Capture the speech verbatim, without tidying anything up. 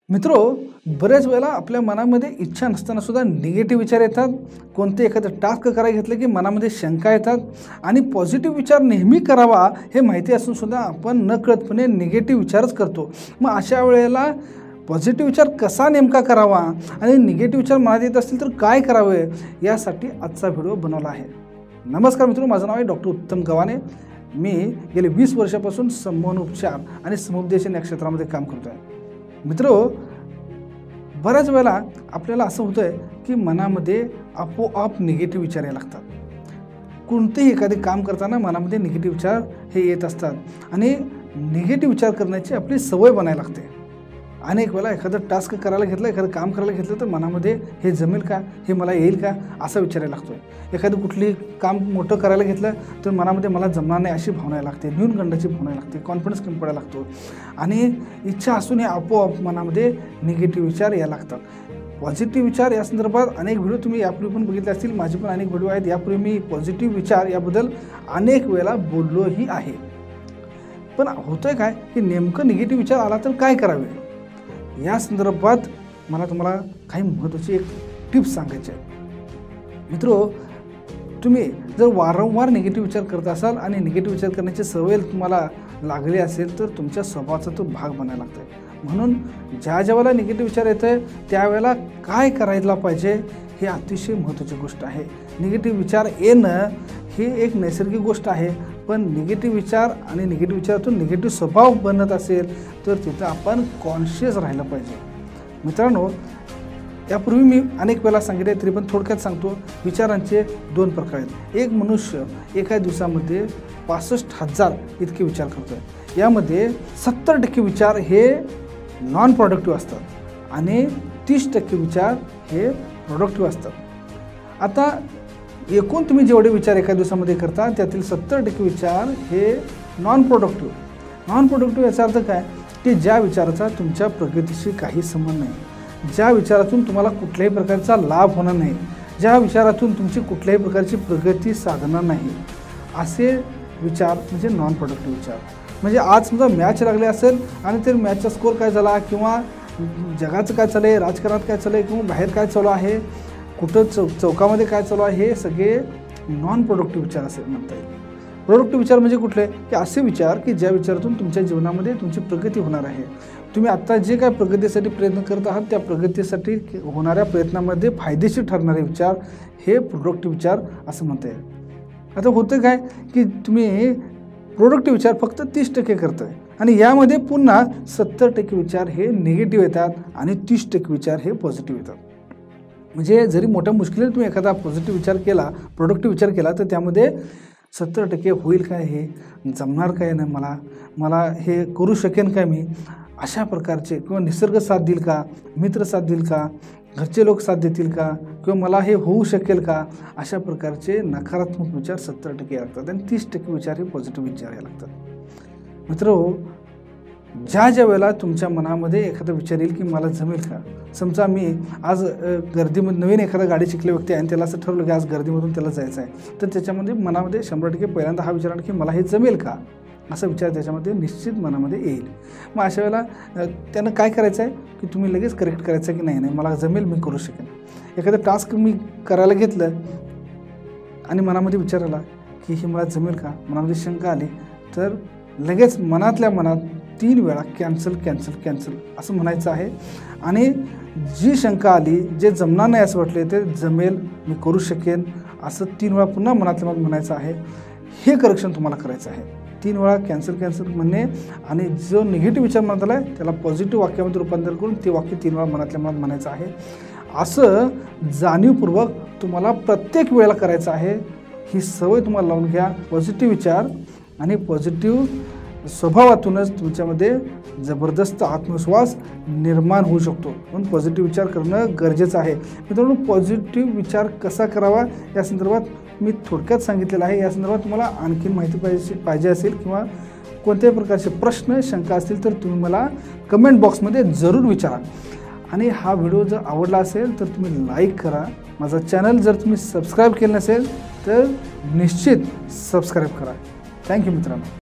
मित्रो, बऱ्याच वेळेला आपल्या मनामध्ये इच्छा नसताना सुद्धा निगेटिव्ह विचार येतात. कोणते एखादं टास्क करायला घेतलं की मनामध्ये शंका येतात आणि पॉझिटिव्ह विचार नेहमी करावा हे माहिती असून सुद्धा आपण नकळतपणे निगेटिव्ह विचारच करतो. मग अशा वेळेला पॉझिटिव्ह विचार कसा नेमका करावा आणि निगेटिव्ह विचार मनात येत असतील तर काय करावे, यासाठी आजचा व्हिडिओ बनवला आहे. नमस्कार मित्रो, माझं नाव आहे डॉक्टर उत्तम गवाने. मी गेले वीस वर्षापासून संमोहनोपचार आणि समुपदेशन या क्षेत्रामध्ये काम करतो आहे. मित्रो, बऱ्याच वेळेला आपल्याला असं होतं आहे की मनामध्ये आपोआप निगेटिव्ह विचार यायला लागतात. कोणतेही एखादे काम करताना मनामध्ये निगेटिव्ह विचार हे येत असतात आणि निगेटिव्ह विचार करण्याची आपली सवय बनायला लागते. अनेक वेळा एखादं टास्क करायला घेतलं, एखादं काम करायला घेतलं तर मनामध्ये हे जमेल का, हे मला येईल का असा विचारायला लागतो. एखादं कुठली काम मोठं करायला घेतलं तर मनामध्ये मला जमणार नाही अशी भावना लागते, न्यूनगंडाची भावना लागते, कॉन्फिडन्स कमी पडायला लागतो आणि इच्छा असून हे आपोआप मनामध्ये निगेटिव्ह विचार यायला लागतात. पॉझिटिव्ह विचार या संदर्भात अनेक व्हिडिओ तुम्ही यापूर्वी पण बघितले असतील, माझे पण अनेक व्हिडिओ आहेत. यापूर्वी मी पॉझिटिव्ह विचार याबद्दल अनेक वेळा बोललोही आहे. पण होतंय काय की नेमकं निगेटिव्ह विचार आला तर काय करावे, या संदर्भात मला तुम्हाला काही महत्त्वाची एक टिप्स सांगायची आहे. मित्रो, तुम्ही जर वारंवार निगेटिव्ह विचार करत असाल आणि निगेटिव्ह विचार करण्याची सवय तुम्हाला लागली असेल तर तुमच्या स्वभावाचा तो भाग बनायला लागतो आहे. म्हणून ज्या ज्या वेळेला निगेटिव्ह विचार येतो आहे त्यावेळेला काय करायला पाहिजे हे अतिशय महत्त्वाची गोष्ट आहे. निगेटिव्ह विचार येणं ही एक नैसर्गिक गोष्ट आहे, पण निगेटिव्ह विचार आणि निगेटिव्ह विचारातून निगेटिव्ह स्वभाव बनत असेल तर तिथं आपण कॉन्शियस राहिलं पाहिजे. मित्रांनो, यापूर्वी मी अनेक वेळा सांगितले तरी पण थोडक्यात सांगतो. विचारांचे दोन प्रकार आहेत. एक मनुष्य एका दिवसामध्ये पासष्ट हजार इतके विचार करतो आहे. यामध्ये सत्तर टक्के विचार हे नॉन प्रोडक्टिव्ह असतात आणि तीस टक्के विचार हे प्रोडक्टिव्ह असतात. आता एकूण तुम्ही जेवढे विचार एका दिवसामध्ये करता त्यातील सत्तर टक्के विचार हे नॉन प्रोडक्टिव्ह. नॉन प्रोडक्टिव्ह याचा अर्थ काय की ज्या विचाराचा तुमच्या प्रगतीशी काही संबंध नाही, ज्या विचारातून तुम्हाला कुठल्याही प्रकारचा लाभ होणार नाही, ज्या विचारातून तुमची कुठल्याही प्रकारची प्रगती साधणार नाही, असे विचार म्हणजे नॉन प्रोडक्टिव्ह विचार. म्हणजे आज समजा मॅच लागले असेल आणि ते मॅचचा स्कोर काय झाला किंवा जगाचं काय चालू आहे, राजकारणात काय चालू आहे किंवा बाहेर काय चालू आहे, कुठं चौ चौकामध्ये काय चालू आहे, हे सगळे नॉन प्रोडक्टिव्ह विचार असे म्हणता येईल. प्रोडक्टिव्ह विचार म्हणजे कुठले की असे विचार की ज्या विचारातून तुमच्या जीवनामध्ये तुमची प्रगती होणार आहे. तुम्ही आत्ता जे काय प्रगतीसाठी प्रयत्न करत आहात त्या प्रगतीसाठी होणाऱ्या प्रयत्नामध्ये फायदेशीर ठरणारे विचार हे प्रोडक्टिव्ह विचार असं म्हणता येईल. आता होतं काय की तुम्ही प्रोडक्टिव्ह विचार फक्त तीस टक्के करताय आणि यामध्ये पुन्हा सत्तर टक्के विचार हे निगेटिव्ह येतात आणि तीस टक्के विचार हे पॉझिटिव्ह येतात. म्हणजे जरी मोठ्या मुश्किलीने तुम्ही एखादा पॉझिटिव्ह विचार केला, प्रोडक्टिव्ह विचार केला तर त्यामध्ये सत्तर टक्के होईल काय, हे जमणार काय ना, मला मला हे करू शकेन काय मी, अशा प्रकारचे किंवा निसर्ग साथ देईल का, मित्र साथ देईल का, घरचे लोक साथ देतील का किंवा मला हे होऊ शकेल का, अशा प्रकारचे नकारात्मक विचार सत्तर टक्के लागतात आणि तीस टक्के विचार हे पॉझिटिव्ह विचार यायला लागतात. मित्र, ज्या ज्या वेळेला तुमच्या मनामध्ये एखादा विचार येईल की मला जमेल का, समजा मी आज गर्दीमध्ये नवीन एखादा गाडी शिकले व्यक्ती आहे आणि त्याला असं ठरवलं की आज गर्दीमधून त्याला जायचं आहे, तर त्याच्यामध्ये मनामध्ये शंभर टक्के पहिल्यांदा हा विचार की मला हे जमेल का असा विचार त्याच्यामध्ये निश्चित मनामध्ये येईल. मग अशा वेळेला त्यानं काय करायचं आहे की तुम्ही लगेच करेक्ट करायचं आहे की नाही नाही मला जमेल, मी करू शकेन. एखादं टास्क मी करायला घेतलं आणि मनामध्ये विचार आला की हे मला जमेल का, मनामध्ये शंका आली तर लगेच मनातल्या मनात तीन वेळा कॅन्सल कॅन्सल कॅन्सल असं म्हणायचं आहे आणि जी शंका आली, जे जमणार नाही असं वाटले ते जमेल, मी करू शकेन असं तीन वेळा पुन्हा मनातल्या मनात म्हणायचं आहे. हे करेक्शन तुम्हाला करायचं आहे. तीन वेळा कॅन्सल कॅन्सल म्हणणे आणि जो निगेटिव्ह विचार मनात आला आहे त्याला पॉझिटिव्ह वाक्यामध्ये रूपांतर करून ते वाक्य तीन वेळा मनातल्या मनात म्हणायचं आहे. असं जाणीवपूर्वक तुम्हाला प्रत्येक वेळेला करायचं आहे. ही सवय तुम्हाला लावून घ्या. पॉझिटिव्ह विचार आणि पॉझिटिव्ह स्वभावातूनच तुमच्यामध्ये जबरदस्त आत्मविश्वास निर्माण होऊ शकतो. म्हणून पॉझिटिव्ह विचार करणं गरजेचं आहे. मित्रांनो, पॉझिटिव्ह विचार कसा करावा या संदर्भात मी थोडक्यात सांगितलेलं आहे. या संदर्भात तुम्हाला आणखीन माहिती पाहिजे पाहिजे असेल किंवा कोणत्याही प्रकारचे प्रश्न शंका असतील तर तुम्ही मला कमेंट बॉक्समध्ये जरूर विचारा. आणि हा व्हिडिओ जर आवडला असेल तर तुम्ही लाईक करा. माझा चॅनल जर तुम्ही सबस्क्राईब केलं नसेल तर निश्चित सबस्क्राईब करा. थँक्यू मित्रांनो.